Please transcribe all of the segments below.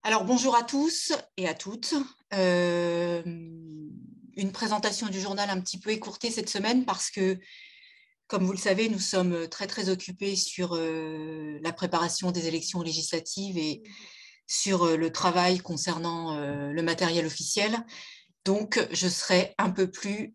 Alors, bonjour à tous et à toutes. Une présentation du journal un petit peu écourtée cette semaine parce que, comme vous le savez, nous sommes très occupés sur la préparation des élections législatives et sur le travail concernant le matériel officiel. Donc, je serai un peu plus,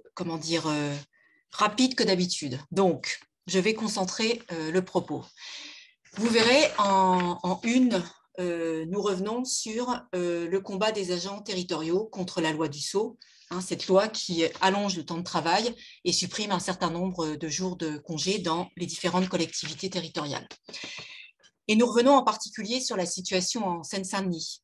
rapide que d'habitude. Donc, je vais concentrer le propos. Vous verrez en une, nous revenons sur le combat des agents territoriaux contre la loi du Sceau, cette loi qui allonge le temps de travail et supprime un certain nombre de jours de congé dans les différentes collectivités territoriales. Et nous revenons en particulier sur la situation en Seine-Saint-Denis.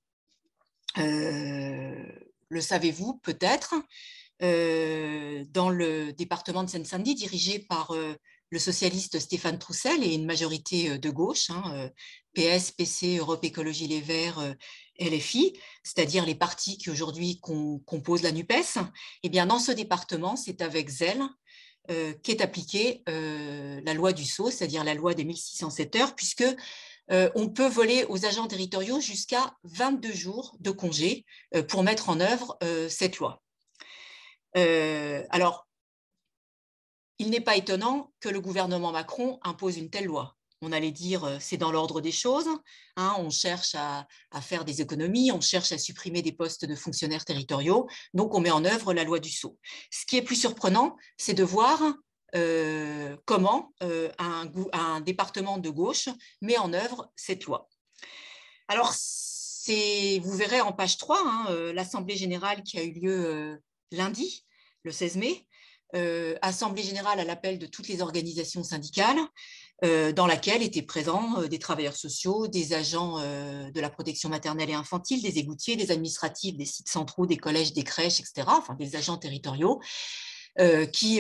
Le savez-vous peut-être, dans le département de Seine-Saint-Denis, dirigé par le socialiste Stéphane Troussel et une majorité de gauche, PS, PC, Europe Écologie Les Verts, LFI, c'est-à-dire les partis qui aujourd'hui composent la NUPES. Eh bien, dans ce département, c'est avec zèle qu'est appliquée la loi du Sceau, c'est-à-dire la loi des 1607 heures, puisque on peut voler aux agents territoriaux jusqu'à 22 jours de congé pour mettre en œuvre cette loi. Alors, il n'est pas étonnant que le gouvernement Macron impose une telle loi. On allait dire c'est dans l'ordre des choses, on cherche à faire des économies, on cherche à supprimer des postes de fonctionnaires territoriaux, donc on met en œuvre la loi du Sceau. Ce qui est plus surprenant, c'est de voir comment un département de gauche met en œuvre cette loi. Alors, vous verrez en page 3, l'Assemblée générale qui a eu lieu lundi, le 16 mai, Assemblée générale à l'appel de toutes les organisations syndicales, dans laquelle étaient présents des travailleurs sociaux, des agents de la protection maternelle et infantile, des égoutiers, des administratifs, des sites centraux, des collèges, des crèches, etc., enfin des agents territoriaux, qui,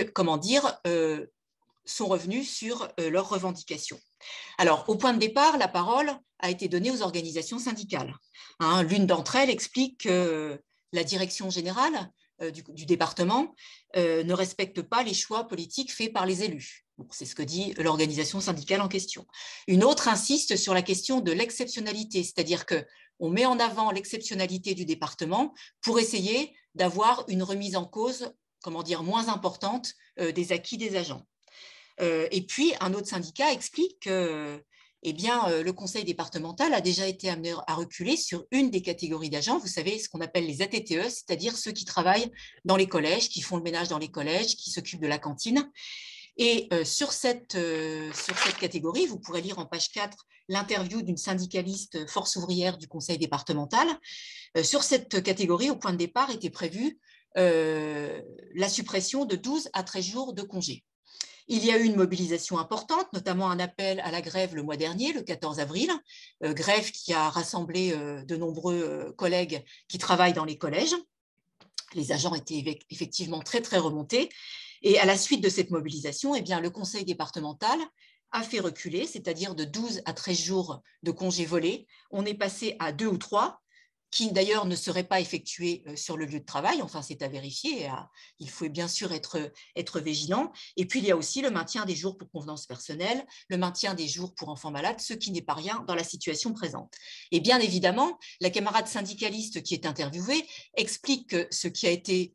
sont revenus sur leurs revendications. Alors, au point de départ, la parole a été donnée aux organisations syndicales. L'une d'entre elles explique que la direction générale du département ne respecte pas les choix politiques faits par les élus. Bon, c'est ce que dit l'organisation syndicale en question. Une autre insiste sur la question de l'exceptionnalité, c'est-à-dire qu'on met en avant l'exceptionnalité du département pour essayer d'avoir une remise en cause, moins importante des acquis des agents. Et puis, un autre syndicat explique que le conseil départemental a déjà été amené à reculer sur une des catégories d'agents, vous savez, ce qu'on appelle les ATTE, c'est-à-dire ceux qui travaillent dans les collèges, qui font le ménage dans les collèges, qui s'occupent de la cantine. Et sur cette catégorie, vous pourrez lire en page 4 l'interview d'une syndicaliste force ouvrière du conseil départemental. Sur cette catégorie, au point de départ, était prévue la suppression de 12 à 13 jours de congé. Il y a eu une mobilisation importante, notamment un appel à la grève le mois dernier, le 14 avril, grève qui a rassemblé de nombreux collègues qui travaillent dans les collèges. Les agents étaient effectivement très remontés. Et à la suite de cette mobilisation, le conseil départemental a fait reculer, c'est-à-dire de 12 à 13 jours de congés volés. On est passé à 2 ou 3, qui d'ailleurs ne serait pas effectué sur le lieu de travail, enfin c'est à vérifier, il faut bien sûr être vigilant. Et puis il y a aussi le maintien des jours pour convenance personnelle, le maintien des jours pour enfants malades, ce qui n'est pas rien dans la situation présente. Et bien évidemment, la camarade syndicaliste qui est interviewée explique que ce qui a été,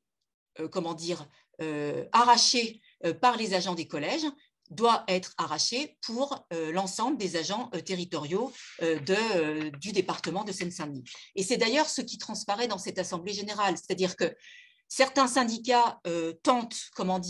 arraché par les agents des collèges, doit être arraché pour l'ensemble des agents territoriaux du département de Seine-Saint-Denis. Et c'est d'ailleurs ce qui transparaît dans cette assemblée générale, c'est-à-dire que certains syndicats tentent,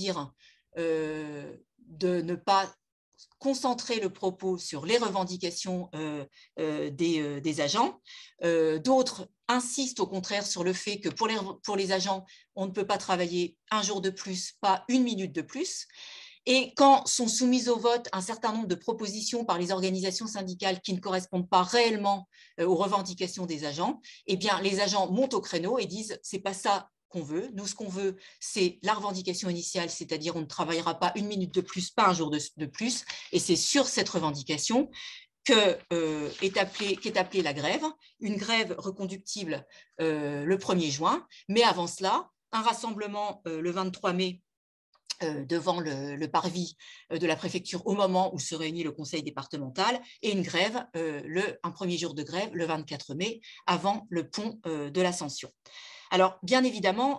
de ne pas concentrer le propos sur les revendications des agents. D'autres insistent au contraire sur le fait que pour les agents, on ne peut pas travailler un jour de plus, pas une minute de plus. Et quand sont soumises au vote un certain nombre de propositions par les organisations syndicales qui ne correspondent pas réellement aux revendications des agents, les agents montent au créneau et disent « c'est pas ça qu'on veut. Nous, ce qu'on veut, c'est la revendication initiale, c'est-à-dire on ne travaillera pas une minute de plus, pas un jour de plus. » Et c'est sur cette revendication qu'est appelée la grève, une grève reconductible le 1er juin. Mais avant cela, un rassemblement le 23 mai devant le parvis de la préfecture au moment où se réunit le conseil départemental, et une grève, un premier jour de grève, le 24 mai, avant le pont de l'Ascension. Alors, bien évidemment,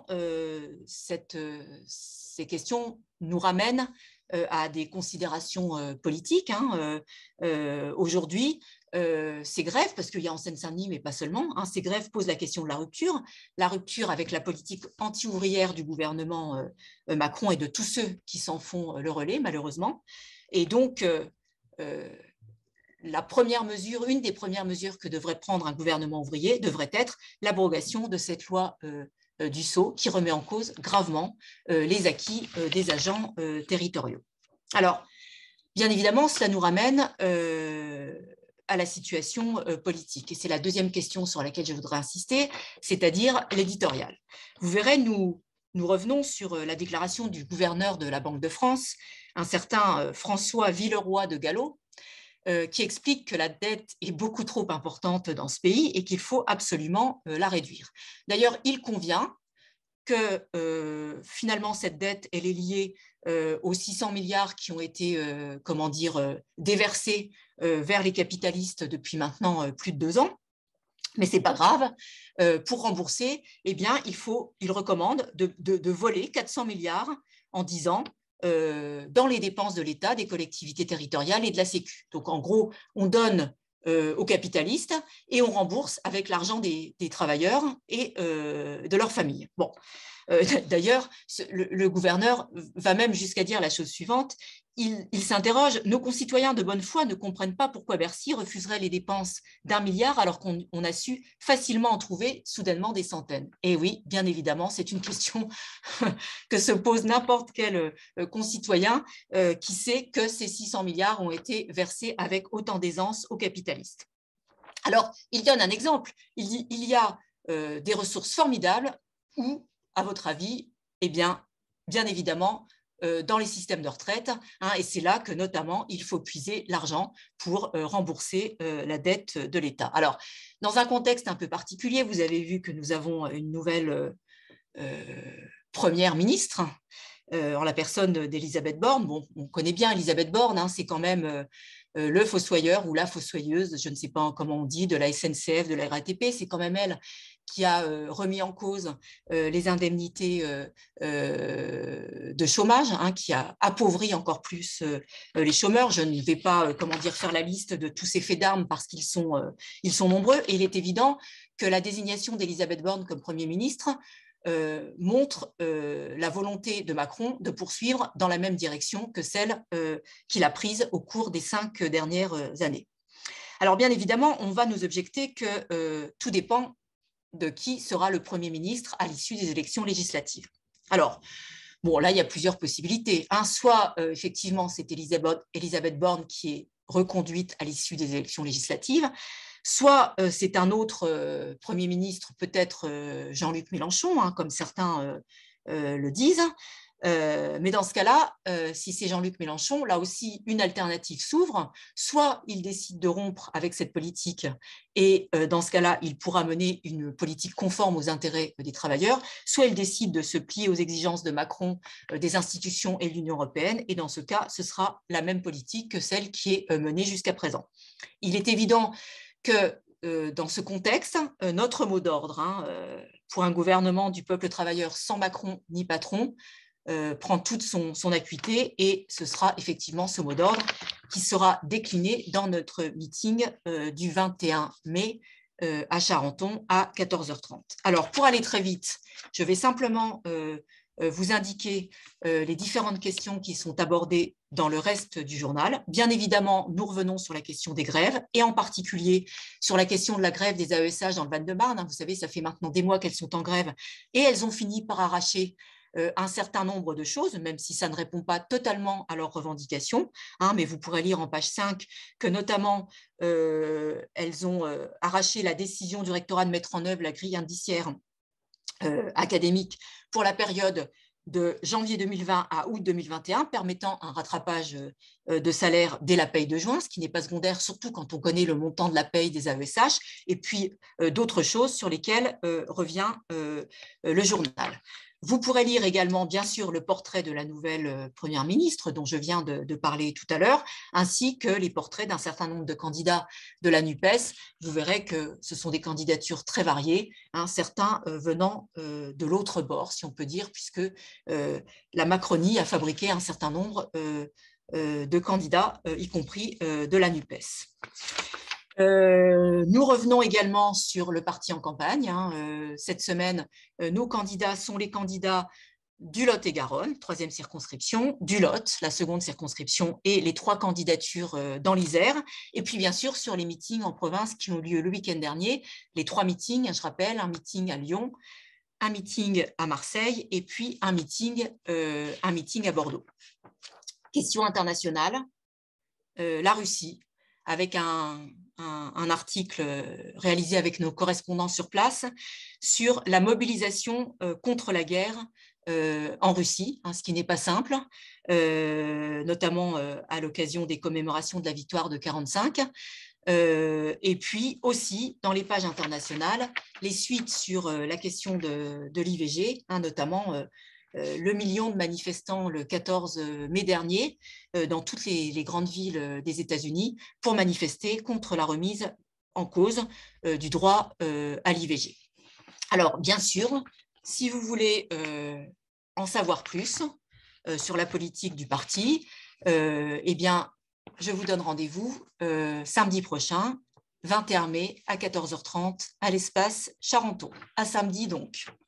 ces questions nous ramènent à des considérations politiques. Aujourd'hui, ces grèves, parce qu'il y a en Seine-Saint-Denis, mais pas seulement, ces grèves posent la question de la rupture avec la politique anti-ouvrière du gouvernement Macron et de tous ceux qui s'en font le relais, malheureusement. Et donc, une des premières mesures que devrait prendre un gouvernement ouvrier devrait être l'abrogation de cette loi du Sceau qui remet en cause gravement les acquis des agents territoriaux. Alors, bien évidemment, cela nous ramène à la situation politique. Et c'est la deuxième question sur laquelle je voudrais insister, c'est-à-dire l'éditorial. Vous verrez, nous revenons sur la déclaration du gouverneur de la Banque de France, un certain François Villeroy de Galhau, qui explique que la dette est beaucoup trop importante dans ce pays et qu'il faut absolument la réduire. D'ailleurs, il convient que finalement, cette dette, elle est liée aux 600 milliards qui ont été, déversés vers les capitalistes depuis maintenant plus de 2 ans. Mais ce n'est pas grave. Pour rembourser, eh bien, il recommande de voler 400 milliards en 10 ans dans les dépenses de l'État, des collectivités territoriales et de la Sécu. Donc, en gros, on donne aux capitalistes et on rembourse avec l'argent des travailleurs et de leurs familles. Bon. D'ailleurs, le gouverneur va même jusqu'à dire la chose suivante. Il s'interroge, nos concitoyens de bonne foi ne comprennent pas pourquoi Bercy refuserait les dépenses d'1 milliard alors qu'on a su facilement en trouver soudainement des centaines. Et oui, bien évidemment, c'est une question que se pose n'importe quel concitoyen qui sait que ces 600 milliards ont été versés avec autant d'aisance aux capitalistes. Alors, il donne un exemple. Il dit, il y a des ressources formidables où, à votre avis, eh bien évidemment, dans les systèmes de retraite, et c'est là que notamment il faut puiser l'argent pour rembourser la dette de l'État. Alors, dans un contexte un peu particulier, vous avez vu que nous avons une nouvelle première ministre en la personne d'Elisabeth Borne. Bon, on connaît bien Elisabeth Borne, c'est quand même le fossoyeur ou la fossoyeuse, je ne sais pas comment on dit, de la SNCF, de la RATP. C'est quand même elle qui a remis en cause les indemnités de chômage, qui a appauvri encore plus les chômeurs. Je ne vais pas faire la liste de tous ces faits d'armes parce qu'ils sont nombreux. Et il est évident que la désignation d'Elisabeth Borne comme Premier ministre montre la volonté de Macron de poursuivre dans la même direction que celle qu'il a prise au cours des 5 dernières années. Alors bien évidemment, on va nous objecter que tout dépend de qui sera le Premier ministre à l'issue des élections législatives. Alors, bon, là, il y a plusieurs possibilités. Soit, effectivement, c'est Elisabeth Borne qui est reconduite à l'issue des élections législatives, soit c'est un autre Premier ministre, peut-être Jean-Luc Mélenchon, comme certains le disent. Mais dans ce cas-là, si c'est Jean-Luc Mélenchon, là aussi, une alternative s'ouvre. Soit il décide de rompre avec cette politique et dans ce cas-là, il pourra mener une politique conforme aux intérêts des travailleurs. Soit il décide de se plier aux exigences de Macron, des institutions et de l'Union européenne. Et dans ce cas, ce sera la même politique que celle qui est menée jusqu'à présent. Il est évident que dans ce contexte, notre mot d'ordre pour un gouvernement du peuple travailleur sans Macron ni patron prend toute son acuité et ce sera effectivement ce mot d'ordre qui sera décliné dans notre meeting du 21 mai à Charenton à 14h30. Alors, pour aller très vite, je vais simplement vous indiquer les différentes questions qui sont abordées dans le reste du journal. Bien évidemment, nous revenons sur la question des grèves et en particulier sur la question de la grève des AESH dans le Val-de-Marne. Vous savez, ça fait maintenant des mois qu'elles sont en grève et elles ont fini par arracher un certain nombre de choses, même si ça ne répond pas totalement à leurs revendications, mais vous pourrez lire en page 5 que notamment elles ont arraché la décision du rectorat de mettre en œuvre la grille indiciaire académique pour la période de janvier 2020 à août 2021, permettant un rattrapage de salaire dès la paye de juin, ce qui n'est pas secondaire, surtout quand on connaît le montant de la paye des AESH, et puis d'autres choses sur lesquelles revient le journal. Vous pourrez lire également, bien sûr, le portrait de la nouvelle Première ministre dont je viens de parler tout à l'heure, ainsi que les portraits d'un certain nombre de candidats de la NUPES. Vous verrez que ce sont des candidatures très variées, hein, certains venant de l'autre bord, si on peut dire, puisque la Macronie a fabriqué un certain nombre de candidats, y compris de la NUPES. Nous revenons également sur le parti en campagne. Cette semaine, nos candidats sont les candidats du Lot-et-Garonne, 3e circonscription, du Lot, la 2e circonscription, et les 3 candidatures dans l'Isère. Et puis, bien sûr, sur les meetings en province qui ont lieu le week-end dernier, les 3 meetings, je rappelle, un meeting à Lyon, un meeting à Marseille et puis un meeting à Bordeaux. Question internationale, la Russie, avec un article réalisé avec nos correspondants sur place sur la mobilisation contre la guerre en Russie, hein, ce qui n'est pas simple, notamment à l'occasion des commémorations de la victoire de 1945. Et puis aussi, dans les pages internationales, les suites sur la question de l'IVG, hein, notamment le million de manifestants le 14 mai dernier dans toutes les grandes villes des États-Unis pour manifester contre la remise en cause du droit à l'IVG. Alors, bien sûr, si vous voulez en savoir plus sur la politique du parti, eh bien, je vous donne rendez-vous samedi prochain, 21 mai à 14h30 à l'espace Charenton. À samedi donc.